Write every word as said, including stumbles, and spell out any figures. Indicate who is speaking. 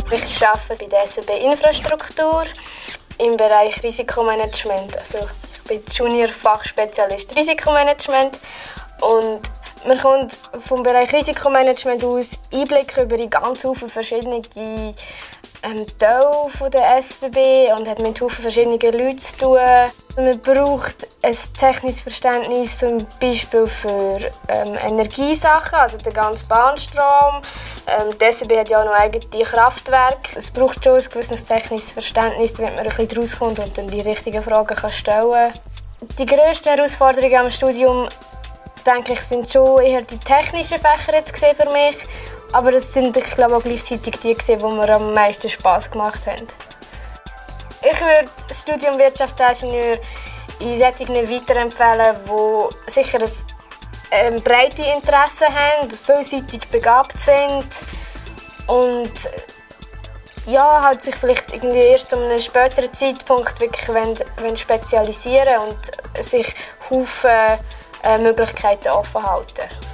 Speaker 1: Ich arbeite bei der S B B Infrastruktur im Bereich Risikomanagement. Also ich bin Junior-Fachspezialist Risikomanagement und man kommt vom Bereich Risikomanagement aus Einblick über die ganz viele verschiedene ähm, Teile von der S B B und hat mit vielen verschiedenen Leuten zu tun. Man braucht ein technisches Verständnis zum Beispiel für ähm, Energiesachen, also den ganzen Bahnstrom. Ähm, die S B B hat ja auch noch eigene Kraftwerke. Es braucht schon ein gewisses technisches Verständnis, damit man ein bisschen daraus kommt und dann die richtigen Fragen kann stellen kann. Die grössten Herausforderungen am Studium, denke ich, sind schon eher die technischen Fächer jetzt für mich. Aber es sind, ich glaube, auch gleichzeitig die, die mir am meisten Spass gemacht haben. Ich würde das Studium Wirtschaftsingenieur in solchen weiterempfehlen, die sicher ein ähm, breite Interessen haben, vielseitig begabt sind und ja, halt sich vielleicht irgendwie erst zu einem späteren Zeitpunkt wirklich wollen, wollen spezialisieren und sich Haufen äh, Möglichkeiten offen halten.